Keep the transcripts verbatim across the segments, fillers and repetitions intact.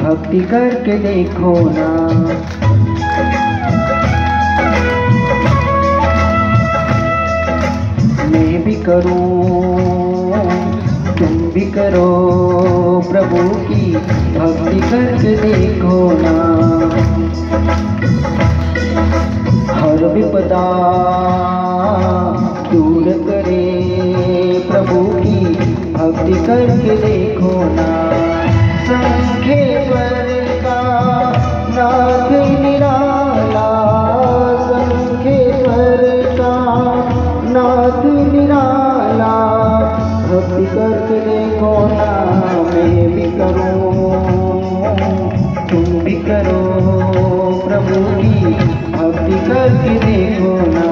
भक्ति करके देखो ना। मैं भी करूं तुम भी करो प्रभु की भक्ति करके देखो ना। हर विपदा दूर करे प्रभु की भक्ति करके देखो ना। संखेश्वर का नाथ निराला, संखेश्वर का नाथ निराला, भक्ति करके देखो ना। मैं भी करूं तुम भी करो प्रभु की भक्ति करके देखो ना।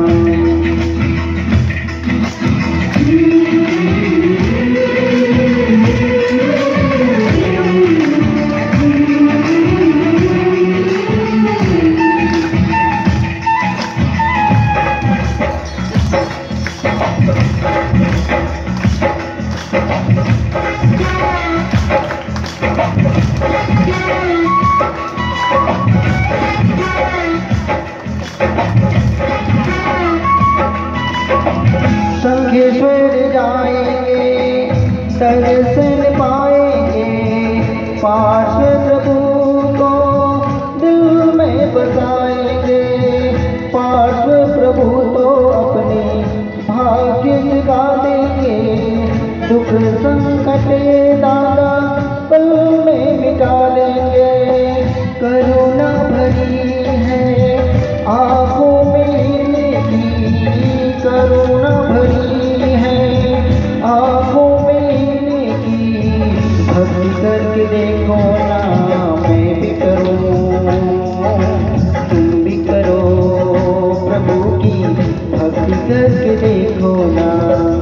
संखेश्वर जाएंगे दर्शन पाएंगे, पार्श्व प्रभु को दिल में बसाएंगे। पार्श्व प्रभु तो अपने भाग्य जगा देंगे, दुख संकट दादा पल में मिटा लेंगे। करुणा भरी है आँखों में की, करुणा भरी है आँखों में की, भक्ति करके देखो ना। मैं भी करूं तुम भी करो प्रभु की भक्ति करके देखो ना।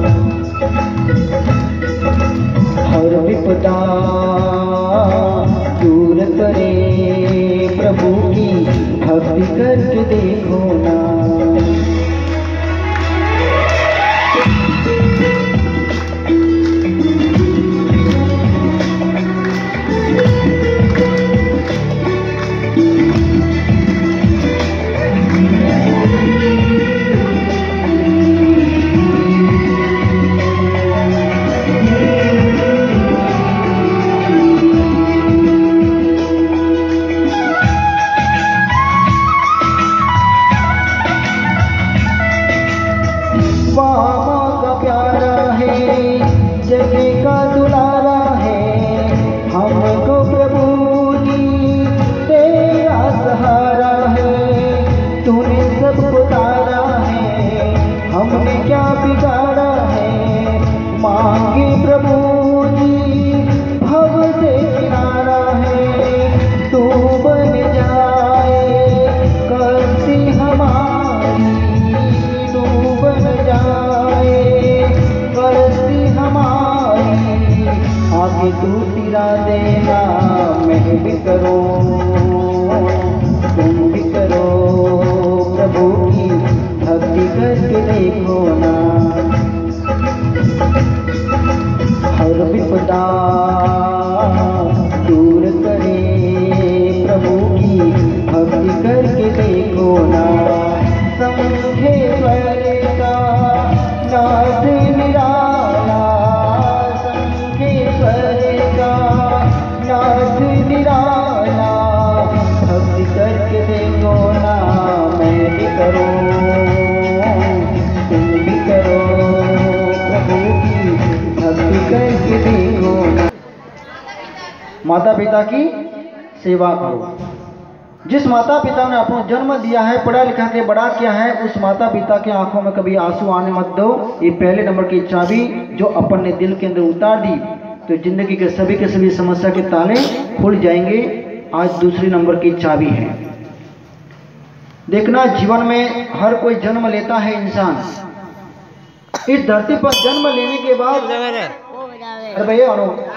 हर विपदा दूर करे प्रभु की भक्ति करके देखो ना। जगह का दुलारा है हमको प्रभु जी, तेरा सहारा है। तूने सब उतारा है, हमने क्या बिगाड़ा है। मांगे प्रभु जी भव से किनारा है, तू बन जाए कष्टी हमारी, तू बन जाए कष्टी हमारी। आगे तू तिरा देना, मैं भी करूं तुम भी करो प्रभु की भक्ति करके देखो ना। हर विपदा दूर करे प्रभु की भक्ति करके देखो ना। संखेश्वर का नाथ निराला, संखेश्वर का नाथ निराला, भक्ति करके देखो ना। मैं भी करूं तुम भी करो प्रभु की भक्ति करके देखो ना। माता पिता की सेवा करो। जिस माता पिता ने आपको जन्म दिया है, पढ़ा लिखा के बड़ा किया है, उस माता पिता के आंखों में कभी आंसू आने मत दो। ये पहले नंबर की चाबी जो अपन ने दिल के अंदर उतार दी तो जिंदगी के सभी के सभी समस्या के ताले खुल जाएंगे। आज दूसरी नंबर की चाबी है। देखना, जीवन में हर कोई जन्म लेता है इंसान। इस धरती पर जन्म लेने के बाद अरे भैया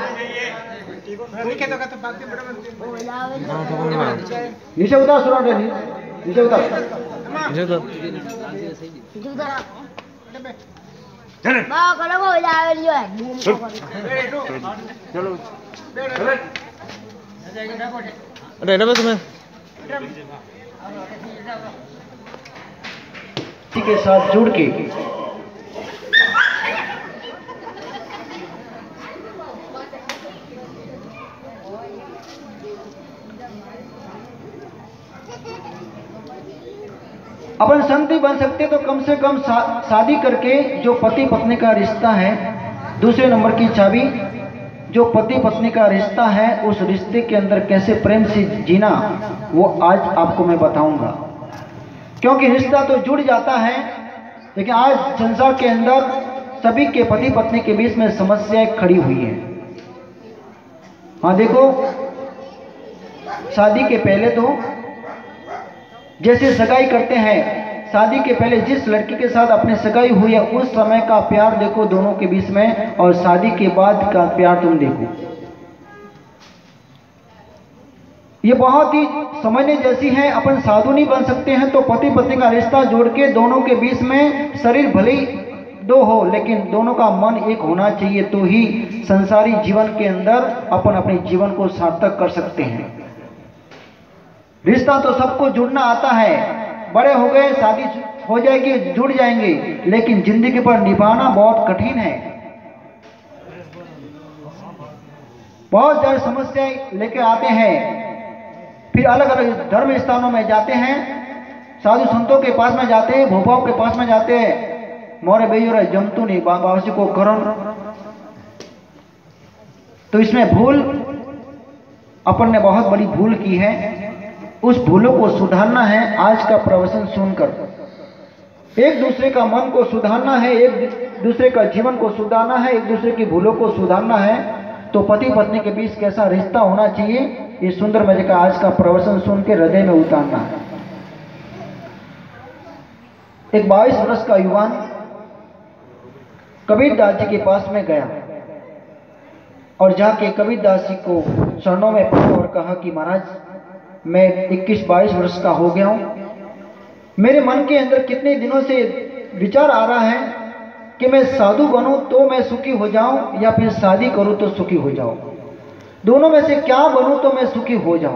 नीचे उतार, सुना नीचे उतार, नीचे उतार। चलो इसी के साथ जुड़ के अपन संत ही बन सकते तो कम से कम शा, शादी करके जो पति पत्नी का रिश्ता है, दूसरे नंबर की चाबी जो पति पत्नी का रिश्ता है, उस रिश्ते के अंदर कैसे प्रेम से जीना वो आज आपको मैं बताऊंगा। क्योंकि रिश्ता तो जुड़ जाता है, लेकिन आज संसार के अंदर सभी के पति पत्नी के बीच में समस्याएं खड़ी हुई है। हाँ देखो, शादी के पहले तो जैसे सगाई करते हैं, शादी के पहले जिस लड़की के साथ अपनी सगाई हुई है उस समय का प्यार देखो दोनों के बीच में, और शादी के बाद का प्यार तुम देखो। ये बहुत ही समझने जैसी है। अपन साधु नहीं बन सकते हैं तो पति पत्नी का रिश्ता जोड़ के दोनों के बीच में शरीर भले ही दो हो, लेकिन दोनों का मन एक होना चाहिए, तो ही संसारी जीवन के अंदर अपन अपने जीवन को सार्थक कर सकते हैं। रिश्ता तो सबको जुड़ना आता है, बड़े हो गए शादी हो जाएगी जुड़ जाएंगे, लेकिन जिंदगी पर निभाना बहुत कठिन है। बहुत ज्यादा समस्याएं लेके आते हैं, फिर अलग अलग धर्म स्थानों में जाते हैं, साधु संतों के पास में जाते हैं, भोपाओं के पास में जाते हैं, मोरे बेयोरे जमतु नहीं बाबासी को करण। तो इसमें भूल अपन ने बहुत बड़ी भूल की है, उस भूलों को सुधारना है। आज का प्रवचन सुनकर एक दूसरे का मन को सुधारना है, एक दूसरे का जीवन को सुधारना है, एक दूसरे की भूलों को सुधारना है। तो पति पत्नी के बीच कैसा रिश्ता होना चाहिए, ये सुंदर मजे का आज का प्रवचन सुन के हृदय में उतारना है। एक बाईस वर्ष का युवान कबीरदास जी के पास में गया और जाके कबीरदास जी को चरणों में पड़ा और कहा कि महाराज, मैं इक्कीस बाईस वर्ष का हो गया हूं, मेरे मन के अंदर कितने दिनों से विचार आ रहा है कि मैं साधु बनूं तो मैं सुखी हो जाऊं या फिर शादी करूं तो सुखी हो जाऊं, दोनों में से क्या बनूं तो मैं सुखी हो जाऊं।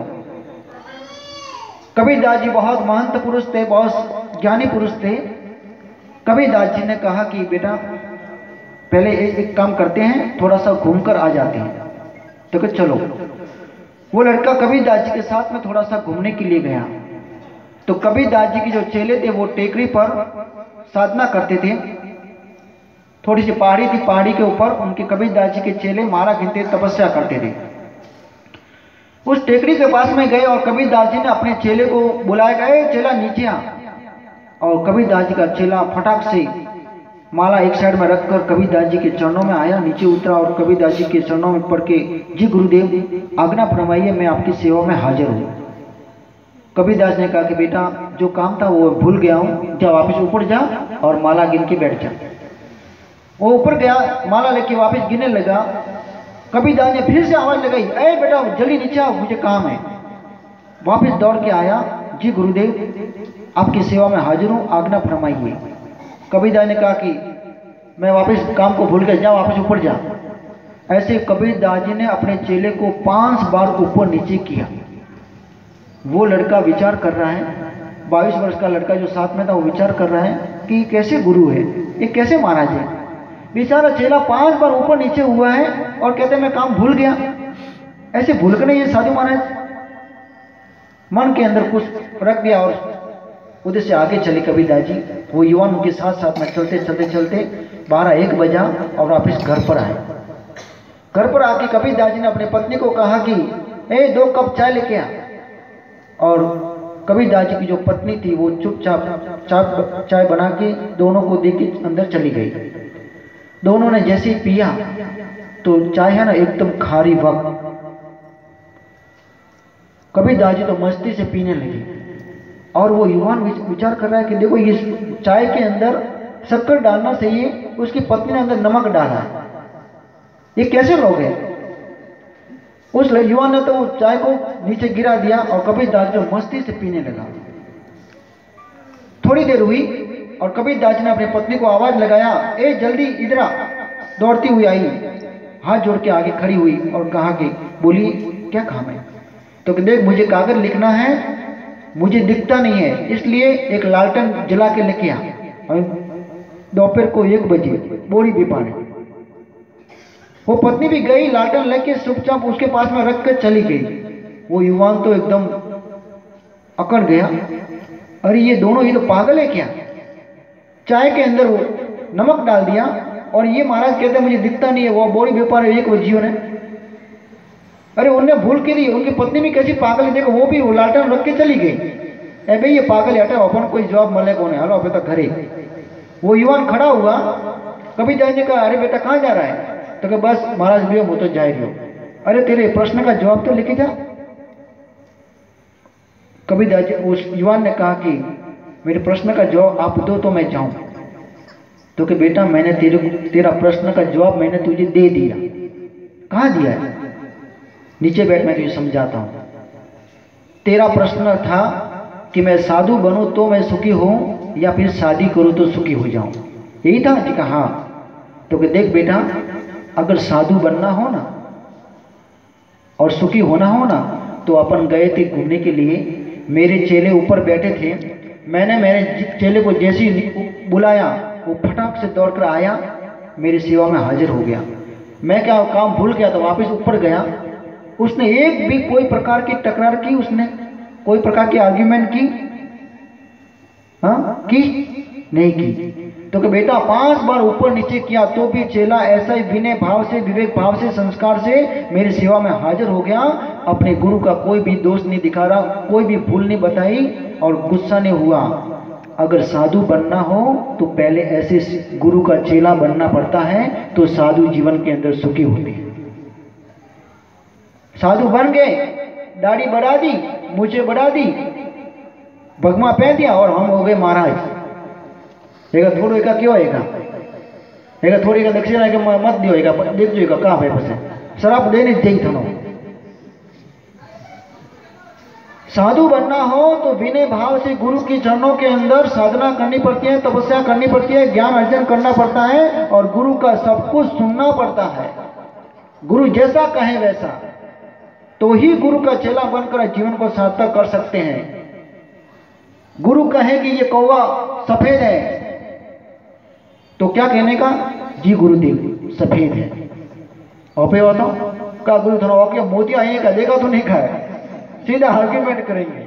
कबीरदास जी बहुत महंत पुरुष थे, बहुत ज्ञानी पुरुष थे। कबीरदास जी ने कहा कि बेटा पहले एक, एक काम करते हैं, थोड़ा सा घूमकर आ जाते हैं। तो कहा चलो। वो लड़का कबीरदास जी के साथ में थोड़ा सा घूमने के लिए गया। तो कबीरदास जी के जो चेले थे वो टेकरी पर साधना करते थे, थोड़ी सी पहाड़ी थी, पहाड़ी के ऊपर उनके कबीरदास जी के चेले मारा गिनते तपस्या करते थे। उस टेकरी के पास में गए और कबीरदास जी ने अपने चेले को बुलाया, गए चेला नीचे आ। और कबीरदास जी का चेला फटाक से माला एक साइड में रखकर कबीरदास जी के चरणों में आया, नीचे उतरा और कबीरदास जी के चरणों में पड़ के, जी गुरुदेव आज्ञा फरमाइए, मैं आपकी सेवा में हाजिर हूँ। कबीरदास ने कहा कि बेटा जो काम था वो भूल गया हूँ, जा वापस ऊपर जा और माला गिन के बैठ जा। वो ऊपर गया, माला लेके वापस गिनने लगा। कबीरदास ने फिर से आवाज लगाई, अरे बेटा जल्दी नीचे आओ, मुझे काम है। वापस दौड़ के आया, जी गुरुदेव आपकी सेवा में हाजिर हूँ, आज्ञा फरमाइए। कबीरदास ने कहा कि मैं वापस काम को भूल गया, जा वापस ऊपर जा। ऐसे कबीरदास जी ने अपने चेले को पांच बार ऊपर नीचे किया। वो लड़का विचार कर रहा है, बाईस वर्ष का लड़का जो साथ में था वो विचार कर रहा है कि कैसे गुरु है, ये कैसे महाराज है। बेचारा चेला पांच बार ऊपर नीचे हुआ है और कहते मैं काम भूल गया। ऐसे भूल कर नहीं ये साधु महाराज। मन के अंदर कुछ रख दिया और उधर से आगे चले कबीरदास जी। वो युवान उनके साथ साथ में चलते चलते चलते बारह एक बजा और वापिस घर पर आए। घर पर आके कबीरदास जी ने अपनी पत्नी को कहा कि ए दो कप चाय लेके आ। और कबीरदास जी की जो पत्नी थी वो चुपचाप चाय चाय बना के दोनों को दे के अंदर चली गई। दोनों ने जैसे ही पिया तो चाय है ना एकदम खारी वक्त। कबीरदास जी तो मस्ती से पीने लगे और वो युवान विचार कर रहा है कि देखो ये चाय के अंदर शक्कर डालना चाहिए, उसकी पत्नी ने अंदर नमक डाला, ये कैसे लोग हैं। उस युवान ने तो चाय को नीचे गिरा दिया और कबीरदास जी मस्ती से पीने लगा। थोड़ी देर हुई और कबीरदास जी ने अपनी पत्नी को आवाज लगाया, ए जल्दी इधर आ। दौड़ती हुई आई, हाथ जोड़ के आगे खड़ी हुई और कहा कि बोली क्या काम है। तो देख मुझे कागज लिखना है, मुझे दिखता नहीं है, इसलिए एक लालटेन जला के लेके आ। दोपहर को एक बजे बोरी बिपाने वो पत्नी भी गई, लालटेन लेके चुपचाप उसके पास में रख कर चली गई। वो युवान तो एकदम अकड़ गया, अरे ये दोनों ही तो पागल है क्या। चाय के अंदर वो नमक डाल दिया और ये महाराज कहते हैं मुझे दिखता नहीं है, वो बोरी व्यापार एक बजियो ने। अरे उनने भूल के दी, उनकी पत्नी भी कैसी पागल है, देखो वो भी वो लालटेन रख के चली गई। ए भाई ये पागल हटा, अपन कोई जवाब मिले कौन है, हलो अभी तक घरे। वो युवान खड़ा हुआ, कभी जाने का, अरे बेटा कहाँ जा रहा है, तो कहा बस महाराज भी वो तो जाए रही हो। अरे तेरे प्रश्न का जवाब तो लेके जा। कभी उस युवान ने कहा कि मेरे प्रश्न का जवाब आप दो तो मैं जाऊं। तो कि बेटा मैंने तेरे तेरा प्रश्न का जवाब मैंने तुझे दे दिया। कहाँ दिया है, नीचे बैठ, मैं तुझे समझाता हूं। तेरा प्रश्न था कि मैं साधु बनूं तो मैं सुखी हूं या फिर शादी करूं तो सुखी हो जाऊं, यही था जी। कहा हाँ। तो कि देख बेटा, अगर साधु बनना हो ना और सुखी होना हो ना तो अपन गए थे घूमने के लिए, मेरे चेले ऊपर बैठे थे, मैंने मेरे चेले को जैसे ही बुलाया वो फटाक से दौड़कर आया, मेरी सेवा में हाजिर हो गया। मैं क्या काम भूल गया था, वापस ऊपर गया। उसने एक भी कोई प्रकार की तकरार की, उसने कोई प्रकार की आर्ग्यूमेंट की, हाँ की नहीं की। तो कि बेटा पांच बार ऊपर नीचे किया तो भी चेला ऐसा ही विनय भाव से, विवेक भाव से, संस्कार से मेरी सेवा में हाजिर हो गया। अपने गुरु का कोई भी दोष नहीं दिखा रहा, कोई भी भूल नहीं बताई और गुस्सा नहीं हुआ। अगर साधु बनना हो तो पहले ऐसे गुरु का चेला बनना पड़ता है, तो साधु जीवन के अंदर सुखी होते हैं। साधु बन गए, दाढ़ी बढ़ा दी, मूछें बढ़ा दी, भगमा पहन दिया और हम हो गए महाराज। एका थोड़ो एका क्यों आएगा, एका थोड़ी का दक्षिणा के मत दियो, एका देख जो एका कहाँ है पसे शराब देने चाहिए थनो। साधु बनना हो तो विनय भाव से गुरु के चरणों के अंदर साधना करनी पड़ती है, तपस्या करनी पड़ती है, ज्ञान अर्जन करना पड़ता है और गुरु का सब कुछ सुनना पड़ता है। गुरु जैसा कहे वैसा, तो ही गुरु का चेला बनकर जीवन को सार्थक कर सकते हैं। गुरु कहे कि ये कौवा सफेद है तो क्या कहने का, जी गुरुदेव सफेद है। और पे बताओ का गुरु थोड़ा ओके मोती आए का देखा तो नहीं खाए, सीधा आर्ग्यूमेंट करेंगे।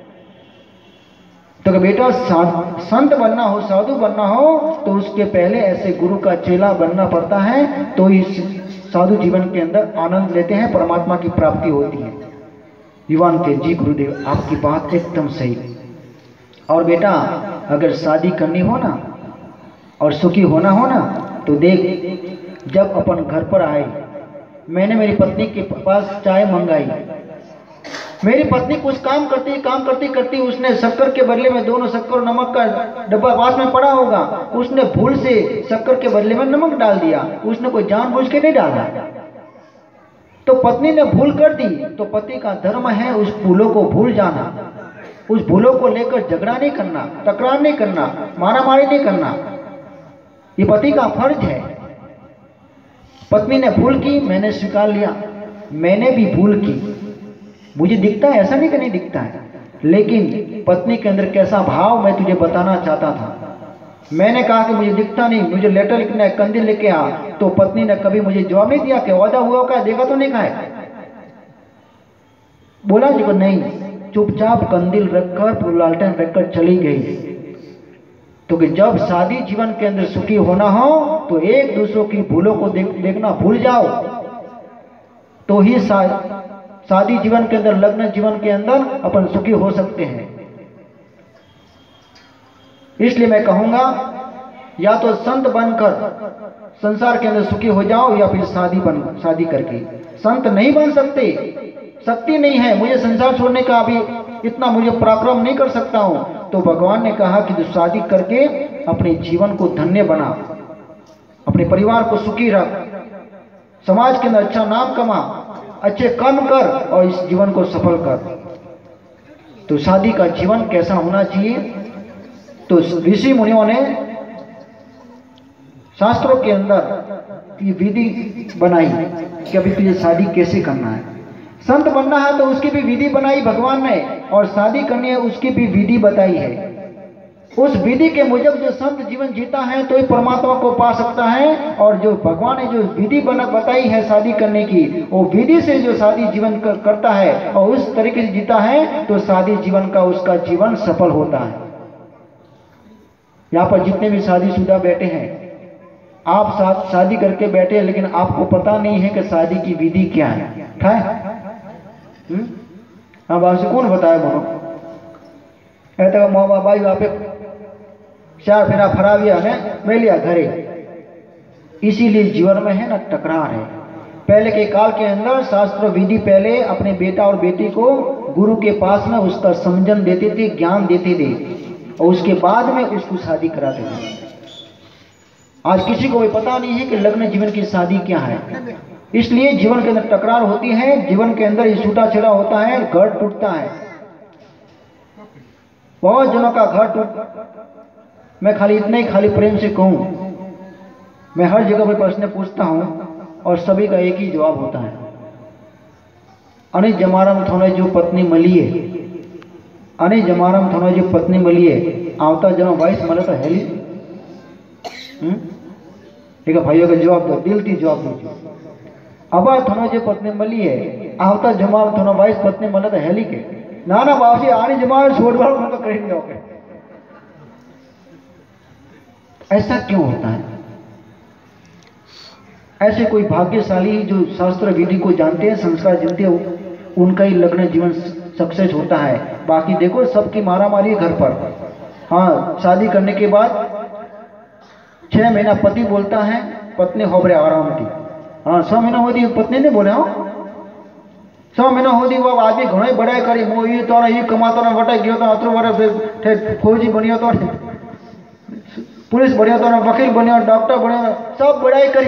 तो बेटा संत बनना हो, साधु बनना हो तो उसके पहले ऐसे गुरु का चेला बनना पड़ता है, तो इस साधु जीवन के अंदर आनंद लेते हैं, परमात्मा की प्राप्ति होती है। युवान के जी गुरुदेव आपकी बात एकदम सही। और बेटा अगर शादी करनी हो ना और सुखी होना हो ना तो देख, जब अपन घर पर आए, मैंने मेरी पत्नी के पास चाय मंगाई। मेरी पत्नी कुछ काम करती काम करती करती उसने शक्कर के बदले में, दोनों शक्कर और नमक का डब्बा पास में पड़ा होगा, उसने भूल से शक्कर के बदले में नमक डाल दिया। उसने कोई जानबूझ के नहीं डाला, तो पत्नी ने भूल कर दी। तो पति का धर्म है उस भूलों को भूल जाना, उस भूलों को लेकर झगड़ा नहीं करना, तकरार नहीं करना, मारामारी नहीं करना, ये पति का फर्ज है। पत्नी ने भूल की, मैंने स्वीकार लिया, मैंने भी भूल की। मुझे दिखता है ऐसा नहीं कि नहीं दिखता है, लेकिन पत्नी के अंदर कैसा भाव मैं तुझे बताना चाहता था। मैंने कहा कि मुझे दिखता नहीं, मुझे लेटर लिखना है, कंदील लेके आ। तो पत्नी ने कभी मुझे जवाब नहीं दिया कि वादा हुआ का देखा तो नहीं खाए, बोला जी को नहीं, चुपचाप कंदील रखकर लालटेन रखकर चली गई। तो कि जब शादी जीवन के अंदर सुखी होना हो तो एक दूसरों की भूलों को देख, देखना भूल जाओ, तो ही शादी जीवन के अंदर, लग्न जीवन के अंदर अपन सुखी हो सकते हैं। इसलिए मैं कहूंगा या तो संत बनकर संसार के अंदर सुखी हो जाओ या फिर शादी बन शादी करके। संत नहीं बन सकते, शक्ति नहीं है, मुझे संसार छोड़ने का अभी इतना मुझे पराक्रम नहीं कर सकता हूं। तो भगवान ने कहा कि जो शादी करके अपने जीवन को धन्य बना, अपने परिवार को सुखी रख, समाज के अंदर अच्छा नाम कमा, अच्छे कर्म कर और इस जीवन को सफल कर। तो शादी का जीवन कैसा होना चाहिए, तो ऋषि मुनियों ने शास्त्रों के अंदर ये विधि बनाई कि अभी तुझे शादी कैसे करना है। संत बनना है तो उसकी भी विधि बनाई भगवान ने, और शादी करनी है उसकी भी विधि बताई है। उस विधि के मुजब जो संत जीवन जीता है तो ही परमात्मा को पा सकता है, और जो भगवान ने जो विधि बना बताई है शादी करने की, वो विधि से जो शादी जीवन कर, करता है और उस तरीके से जीता है तो शादी जीवन का उसका जीवन सफल होता है। यहाँ पर जितने भी शादीशुदा बैठे हैं, आप साथ शादी करके बैठे हैं, लेकिन आपको पता नहीं है कि शादी की विधि क्या है। क्या है? हाँ, बाप से कौन बताया बोलो? ऐसा माँ बाप भाई आप चार फेरा फराविया ने मैं लिया घरे। इसीलिए जीवन में है ना टकरार है। पहले के काल के अंदर शास्त्र विधि पहले अपने बेटा और बेटी को गुरु के पास में उसका समझन देते थे, ज्ञान देते थे, और उसके बाद में उसको शादी कराते थे। आज किसी को भी पता नहीं है कि लग्न जीवन की शादी क्या है। इसलिए जीवन के अंदर टकरार होती है, जीवन के अंदर ये छूटा छेड़ा होता है, घर टूटता है। बहुत जनों का घर टूट, मैं खाली इतने ही खाली प्रेम से कहूं, मैं हर जगह पर प्रश्न पूछता हूं और सभी का एक ही जवाब होता है, अने जमाराम थोड़े जो पत्नी मलिए, अने जमाराम थोड़े जो पत्नी मलिए आवता जनो वाइस मले तो हेली। ठीक है भाइयों का जवाब दो, दिल की जवाब दीजिए। अब थोड़ा जो पत्नी मली है आवता जमा थोड़ा वाइस पत्नी मले तो हेली के ना ना बाबी आने जमा छोड़वा तो करेंगे ओके। ऐसा क्यों होता है? ऐसे कोई भाग्यशाली जो शास्त्र विधि को जानते हैं, संस्कार जानते हैं, उनका ही लग्न जीवन सक्सेस होता है। बाकी देखो सबकी मारा मारी है घर पर। हाँ, शादी करने के बाद छह महीना पति बोलता है, पत्नी होबरे आराम की। हाँ, छह महीना होती पत्नी ने बोले, हाँ छह महीना होती वो आदमी घणो बड़ाई करी, वो ये तो ये कमातो ने वटाई गयो तो अतरो वर फौजी बनियो तो पुलिस बनियो तो वकील बनियो डॉक्टर बनियो, सब बड़ाई करी।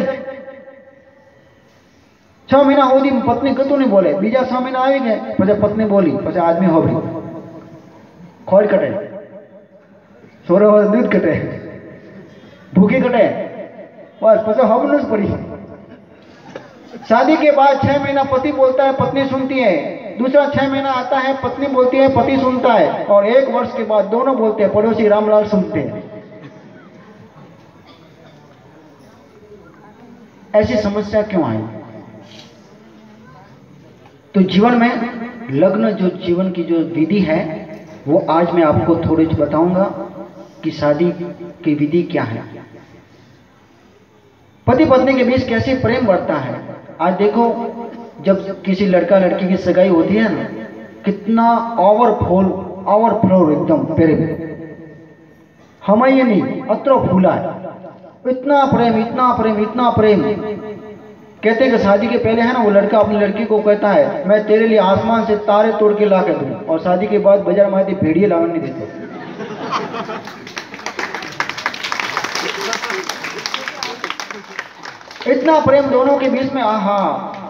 छह महीना होती पत्नी कतु नहीं बोले। बीजा छह महीना आई गए पछे पत्नी बोली, पछे आदमी होबरी खोड़ कटे, सोरे हो दूध कटे, भूखी कटे, बस पछे हबन पड़ी। शादी के बाद छह महीना पति बोलता है, पत्नी सुनती है। दूसरा छह महीना आता है, पत्नी बोलती है, पति सुनता है। और एक वर्ष के बाद दोनों बोलते हैं, पड़ोसी रामलाल सुनते हैं। ऐसी समस्या क्यों आई? तो जीवन में लग्न जो जीवन की जो विधि है वो आज मैं आपको थोड़ी बताऊंगा कि शादी की विधि क्या है, पति पत्नी के बीच कैसे प्रेम बढ़ता है। आज देखो जब किसी लड़का लड़की की सगाई होती है ना, कितना ओवरफ्लो ओवरफ्लो एकदम प्रेम, हमें ये नहीं अत्रो फूला है, इतना प्रेम इतना प्रेम इतना प्रेम। कहते हैं कि शादी के पहले है ना वो लड़का अपनी लड़की को कहता है मैं तेरे लिए आसमान से तारे तोड़ के ला कर दूं, और शादी के बाद बाजार में भेड़िए लावन नहीं देते। इतना प्रेम दोनों के बीच में। आहा,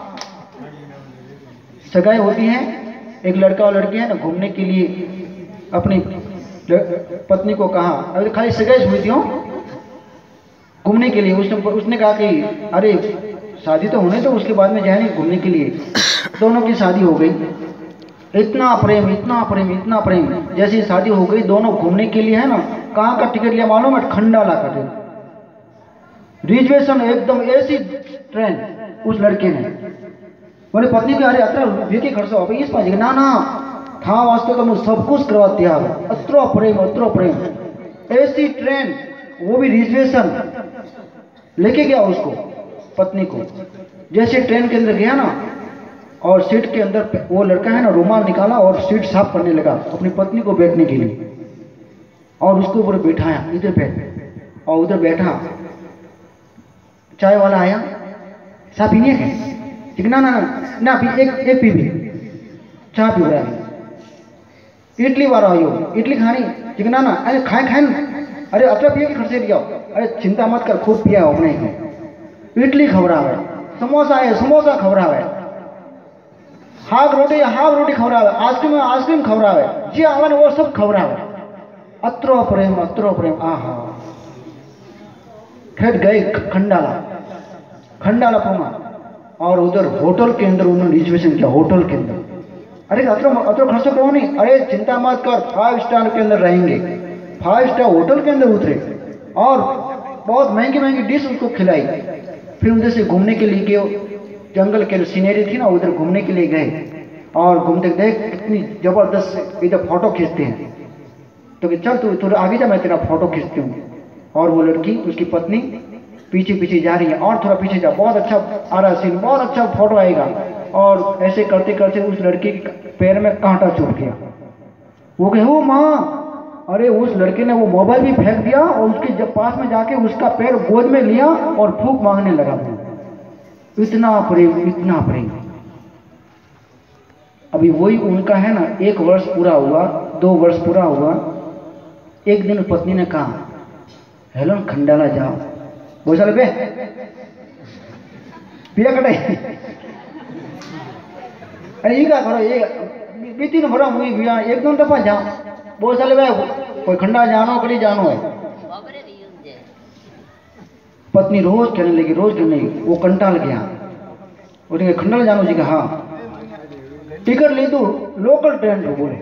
सगाई होती है, एक लड़का और लड़की है ना घूमने के लिए अपनी पत्नी को कहा, अरे खाली सगाई हुई थी घूमने के लिए। उसने उसने कहा कि अरे शादी तो होने तो उसके बाद में जाए नहीं घूमने के लिए। दोनों की शादी हो गई, इतना प्रेम इतना प्रेम इतना प्रेम। जैसी शादी हो गई दोनों घूमने के लिए है ना, कहाँ का टिकट लिया मालूम है? खंडाला का रिजर्वेशन, एकदम एसी ट्रेन। उस लड़के ने बोले पत्नी की अरे अत्र व्यक्ति खर्च हो इस पास ना ना था वास्ते तो मुझे सब कुछ करवा तैयार। अत्रो प्रेम अत्रो प्रेम, एसी ट्रेन, वो भी रिजर्वेशन। लेके गया उसको पत्नी को। जैसे ट्रेन के अंदर गया ना और सीट के अंदर वो लड़का है ना रुमाल निकाला और सीट साफ करने लगा अपनी पत्नी को बैठने के लिए, और उसको ऊपर बैठाया, इधर बैठ, और उधर बैठा। चाय वाला आया, चाय पीनी है? ना ना ना ना पी, एक एक पी भी चाय पी रहा है। इडली वाला आयो, इडली खानी? ना ना अरे खाए खाए ना, अरे अतरा पिए के खर्चे लिया। अरे चिंता मत कर, खूब पिया अपने को। इडली खवरावे, समोसा है समोसा खवरावे, हाग रोटी हाग रोटी खवरावे, आइसक्रीम आइसक्रीम खवरावे, जी आवे वो सब खवरावे। अत्रो प्रेम अत्रो प्रेम। आहा, खेत गए खंडाला, खंडाला पोमा और उधर होटल के अंदर उन्होंने रिजर्वेशन किया, होटल के अंदर। अरे अतर अतर खर्च करो नहीं, अरे चिंता मत कर, फाइव स्टार के अंदर रहेंगे। फाइव स्टार होटल के अंदर उतरे और बहुत महंगी महंगी डिश उनको खिलाई। फिर उधर से घूमने के लिए गए, जंगल के सीनरी थी ना, उधर घूमने के लिए गए और घूमते देख कितनी जबरदस्त इधर फोटो खींचते हैं। तो कि चल तू थोड़ा आगे जा, मैं तेरा फोटो खींचती हूँ। और वो लड़की, उसकी पत्नी पीछे पीछे जा रही है, और थोड़ा पीछे जा, बहुत अच्छा आ रहा सीन, बहुत अच्छा फोटो आएगा। और ऐसे करते करते उस लड़के के पैर में कांटा चुभ गया। वो कहे ओ माँ, अरे उस लड़के ने वो मोबाइल भी फेंक दिया और उसके जब पास में जाके उसका पैर गोद में लिया और फूंक मांगने लगा। इतना प्रेम, इतना प्रेम। अभी वही उनका है ना, एक वर्ष पूरा हुआ, दो वर्ष पूरा हुआ। एक दिन पत्नी ने कहा, हेलो खंडाला जाओ, बोल चल बे पिया कटे, अरे ये क्या करो, ये बीती न भरा हुई भैया, एक दो दफा जाओ, बोल चल बे कोई खंडा जानो कड़ी जानो है। पत्नी रोज कहने लगी, रोज कहने लगी, वो कंटाल गया। बोले खंडाला जानो जी का, हाँ टिकट ले दो, लोकल ट्रेन को। बोले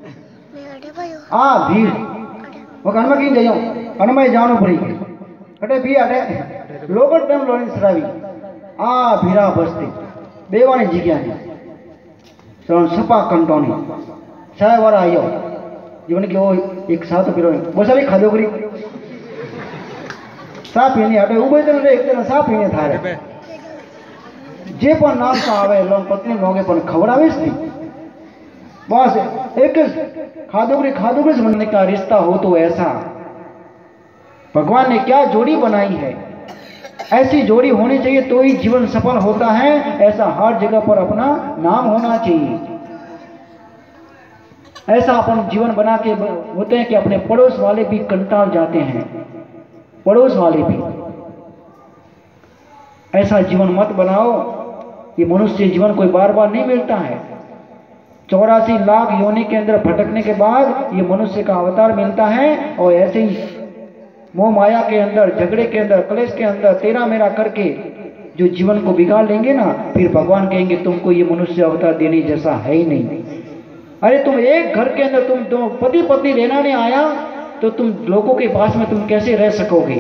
आ भीड़, वो कहना कहीं जाइयो, अनमय जानो पड़ेगी, अटे भी अटे लोकल ट्रेन लोनी सरावी आ भीड़ा बसते बेवानी जग्या ने सौन सपा कंटोनी साय वाला आयो जीवन के वो एक साथ पिरो वो सारी खादो करी सा पीने अटे उबे तने एक तने सा पीने थारे जे पण नाश्ता आवे लोग पत्नी मोगे पण खवड़ावेस नहीं। बस एक खादोगरी खादोगरी बनने का रिश्ता हो तो ऐसा भगवान ने क्या जोड़ी बनाई है, ऐसी जोड़ी होनी चाहिए तो ही जीवन सफल होता है। ऐसा हर जगह पर अपना नाम होना चाहिए। ऐसा अपन जीवन बना के होते हैं कि अपने पड़ोस वाले भी कंटाल जाते हैं, पड़ोस वाले भी। ऐसा जीवन मत बनाओ, ये मनुष्य जीवन कोई बार बार नहीं मिलता है। चौरासी लाख योनि के अंदर भटकने के बाद ये मनुष्य का अवतार मिलता है। और ऐसे ही मोह माया के अंदर, झगड़े के अंदर, कलेश के अंदर तेरा मेरा करके जो जीवन को बिगाड़ लेंगे ना, फिर भगवान कहेंगे तुमको ये मनुष्य अवतार देने जैसा है ही नहीं। अरे तुम एक घर के अंदर तुम दो पति पत्नी रहना नहीं आया तो तुम लोगों के पास में तुम कैसे रह सकोगे?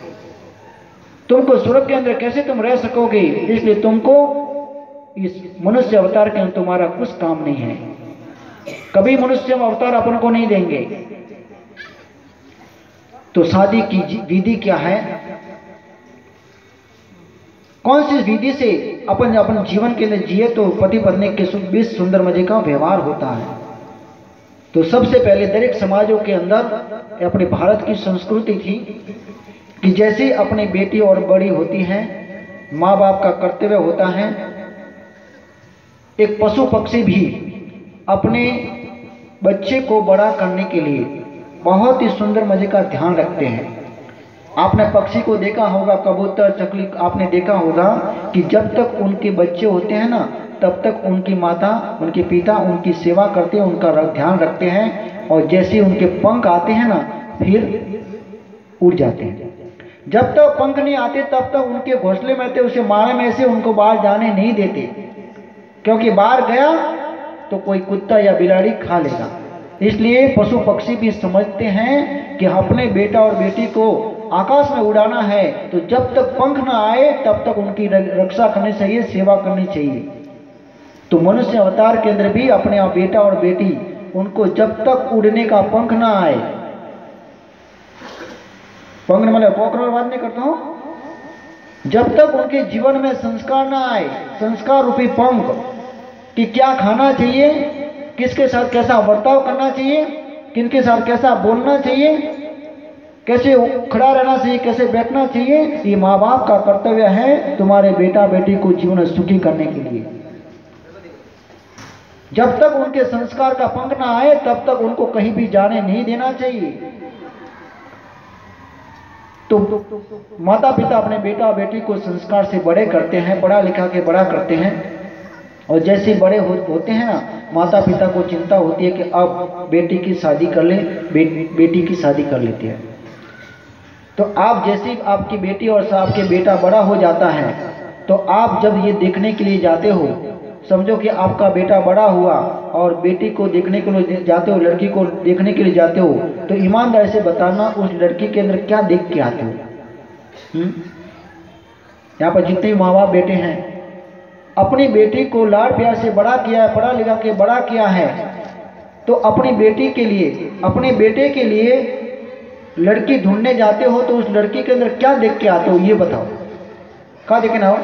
तुमको स्वर्ग के अंदर कैसे तुम रह सकोगे? इसलिए तुमको इस मनुष्य अवतार के अंदर तुम्हारा कुछ काम नहीं है। कभी मनुष्य अवतार अपन को नहीं देंगे। तो शादी की विधि क्या है? कौन सी विधि से अपन अपन जीवन के अंदर जिए तो पति पत्नी के बीच सुंदर मजे का व्यवहार होता है। तो सबसे पहले दरेक समाजों के अंदर अपने भारत की संस्कृति थी कि जैसे अपनी बेटी और बड़ी होती है, माँ बाप का कर्तव्य होता है। एक पशु पक्षी भी अपने बच्चे को बड़ा करने के लिए बहुत ही सुंदर मजे का ध्यान रखते हैं। आपने पक्षी को देखा होगा, कबूतर, चकली, आपने देखा होगा कि जब तक उनके बच्चे होते हैं ना, तब तक उनकी माता, उनके पिता उनकी सेवा करते हैं, उनका ध्यान रखते हैं। और जैसे उनके पंख आते हैं ना, फिर उड़ जाते हैं। जब तक पंख नहीं आते तब तक उनके घोंसले में थे, उसे मारे में से उनको बाहर जाने नहीं देते, क्योंकि बाहर गया तो कोई कुत्ता या बिलाड़ी खा लेगा। इसलिए पशु पक्षी भी समझते हैं कि अपने बेटा और बेटी को आकाश में उड़ाना है तो जब तक पंख ना आए तब तक उनकी रक्षा करनी चाहिए, सेवा करनी चाहिए। तो मनुष्य अवतार के अंदर भी अपने आप बेटा और बेटी, उनको जब तक उड़ने का पंख ना आए, पंख मतलब पोखर बात नहीं करता हूँ, जब तक उनके जीवन में संस्कार ना आए, संस्कार रूपी पंख कि क्या खाना चाहिए, किसके साथ कैसा बर्ताव करना चाहिए, किनके साथ कैसा बोलना चाहिए, कैसे खड़ा रहना चाहिए, कैसे बैठना चाहिए, ये माँ बाप का कर्तव्य है तुम्हारे बेटा बेटी को जीवन सुखी करने के लिए। जब तक उनके संस्कार का पंख ना आए तब तक उनको कहीं भी जाने नहीं देना चाहिए। तो माता पिता अपने बेटा बेटी को संस्कार से बड़े करते हैं, पढ़ा लिखा के बड़ा करते हैं। और जैसे बड़े हो, होते हैं ना, माता पिता को चिंता होती है कि अब बेटी की शादी कर ले, बे, बेटी की शादी कर लेते हैं। तो आप जैसे आपकी बेटी और आपके बेटा बड़ा हो जाता है तो आप जब ये देखने के लिए जाते हो, समझो कि आपका बेटा बड़ा हुआ और बेटी को देखने के लिए जाते हो, लड़की को देखने के लिए जाते हो, तो ईमानदारी से बताना उस लड़की के अंदर क्या देख के आते हो। हुँ? यहाँ पर जितने माँ बाप बेटे हैं, अपनी बेटी को लाड़ प्यार से बड़ा किया है, पढ़ा लिखा के बड़ा किया है, तो अपनी बेटी के लिए, अपने बेटे के लिए लड़की ढूंढने जाते हो तो उस लड़की के अंदर क्या देख के आते हो, ये बताओ। क्या देखे ना हो?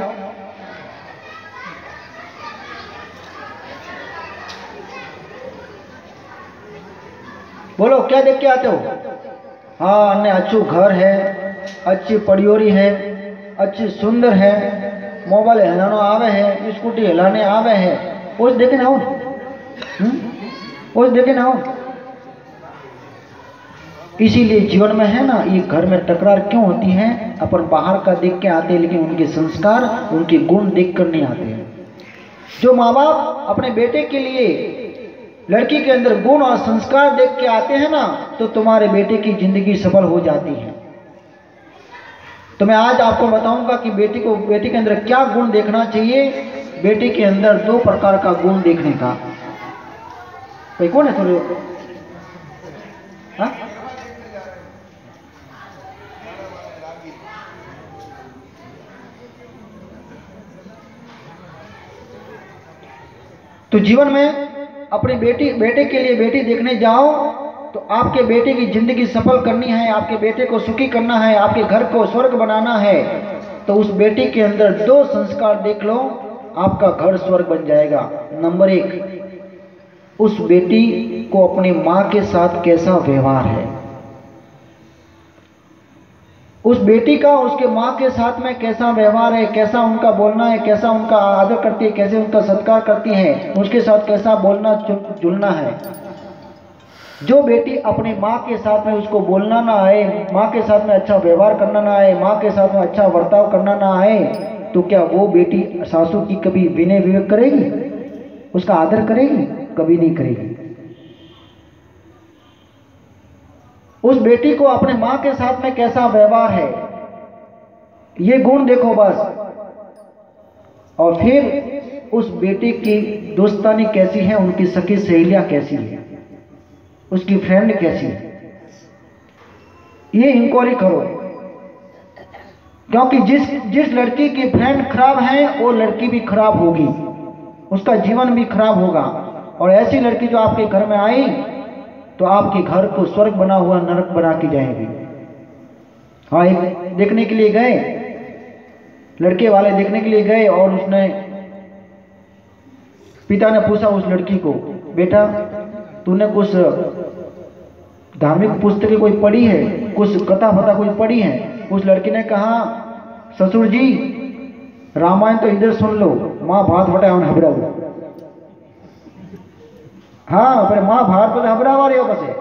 बोलो क्या देख के आते हो? हाँ, अन्य अच्छू घर है, अच्छी पड़ियोरी है, अच्छी सुंदर है, मोबाइल हिलानो आवे है, स्कूटी हिलाने आवे है, उस देखे ना हो? उस देखे ना हो? इसीलिए जीवन में है ना, ये घर में टकरार क्यों होती है? अपन बाहर का देख के आते हैं, लेकिन उनके संस्कार, उनके गुण देख कर नहीं आते हैं। जो माँ बाप अपने बेटे के लिए लड़की के अंदर गुण और संस्कार देख के आते हैं ना, तो तुम्हारे बेटे की जिंदगी सफल हो जाती है। तो मैं आज आपको बताऊंगा कि बेटी को, बेटी के अंदर क्या गुण देखना चाहिए। बेटी के अंदर दो प्रकार का गुण देखने का। भाई कौन है थोड़े? हाँ, तो जीवन में अपनी बेटी, बेटे के लिए बेटी देखने जाओ तो आपके बेटे की जिंदगी सफल करनी है, आपके बेटे को सुखी करना है, आपके घर को स्वर्ग बनाना है, तो उस बेटी के अंदर दो संस्कार देख लो, आपका घर स्वर्ग बन जाएगा। नंबर एक, उस बेटी को अपनी माँ के साथ कैसा व्यवहार है, उस बेटी का उसके माँ के साथ में कैसा व्यवहार है, कैसा उनका बोलना है, कैसा उनका आदर करती है, कैसे उनका सत्कार करती है, उसके साथ कैसा बोलना जुलना है। जो बेटी अपनी माँ के साथ में उसको बोलना ना आए, माँ के साथ में अच्छा व्यवहार करना ना आए, माँ के साथ में अच्छा बर्ताव करना ना आए, तो क्या वो बेटी सासू की कभी विनय विवेक करेगी, उसका आदर करेगी? कभी नहीं करेगी। उस बेटी को अपने माँ के साथ में कैसा व्यवहार है, ये गुण देखो बस। और फिर उस बेटी की दोस्तानी कैसी है, उनकी सखी सहेलियां कैसी है, उसकी फ्रेंड कैसी है, ये इंक्वायरी करो। क्योंकि जिस जिस लड़की की फ्रेंड खराब है, वो लड़की भी खराब होगी, उसका जीवन भी खराब होगा। और ऐसी लड़की जो आपके घर में आई तो आपके घर को स्वर्ग बना हुआ नरक बना के जाएगी। हाँ, एक देखने के लिए गए, लड़के वाले देखने के लिए गए, और उसने, पिता ने पूछा उस लड़की को, बेटा तूने कुछ धार्मिक पुस्तकें कोई पढ़ी है, कुछ कथा फथा कोई पढ़ी है? उस लड़की ने कहा, ससुर जी रामायण तो इधर सुन लो, माँ भात बटा हबड़ा। हाँ, पर माँ भात पर हबड़ा वाले हो बसे।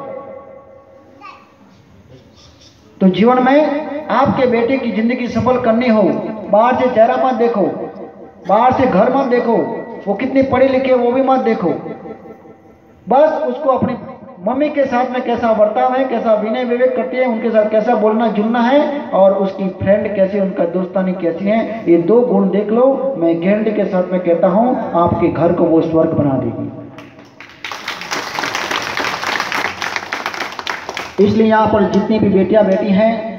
तो जीवन में आपके बेटे की जिंदगी सफल करनी हो, बाहर से चेहरा मत देखो, बाहर से घर मत देखो, वो कितने पढ़े लिखे वो भी मत देखो। बस उसको अपनी मम्मी के साथ में कैसा बर्ताव है, कैसा विनय विवेक करती है, उनके साथ कैसा बोलना जुलना है, और उसकी फ्रेंड कैसी, उनका दोस्तानी कैसी है, ये दो गुण देख लो। मैं गारंटी के साथ में कहता हूँ, आपके घर को वो स्वर्ग बना देगी। इसलिए यहाँ पर जितनी भी बेटियां बेटी हैं,